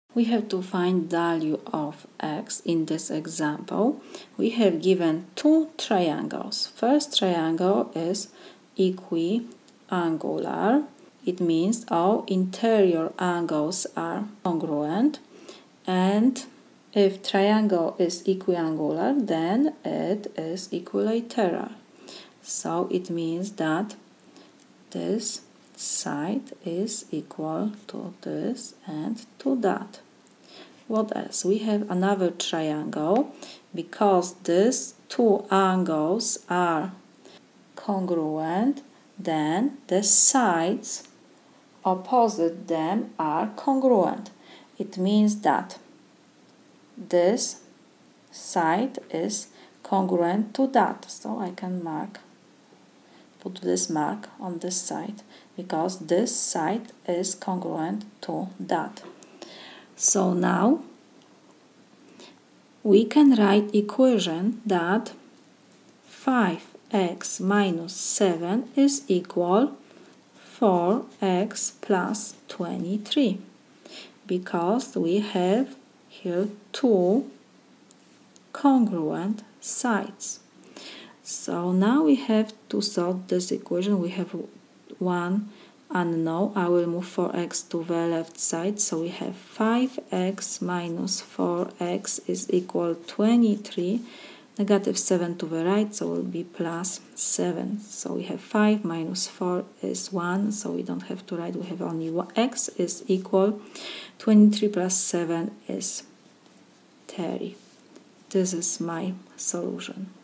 We have to find value of x in this example. We have given two triangles. First triangle is equiangular. It means all interior angles are congruent. And if triangle is equiangular, then it is equilateral. So it means that this side is equal to this and to that. What else? We have another triangle. Because these two angles are congruent, then the sides opposite them are congruent. It means that this side is congruent to that. So I can put this mark on this side, because this side is congruent to that. So now we can write equation that 5x minus 7 is equal 4x plus 23, because we have here two congruent sides. So now we have to solve this equation. We have one unknown. I will move 4x to the left side. So we have 5x minus 4x is equal 23. Negative 7 to the right, so it will be plus 7. So we have 5 minus 4 is 1, so we don't have to write. We have only x is equal 23 plus 7 is 30. This is my solution.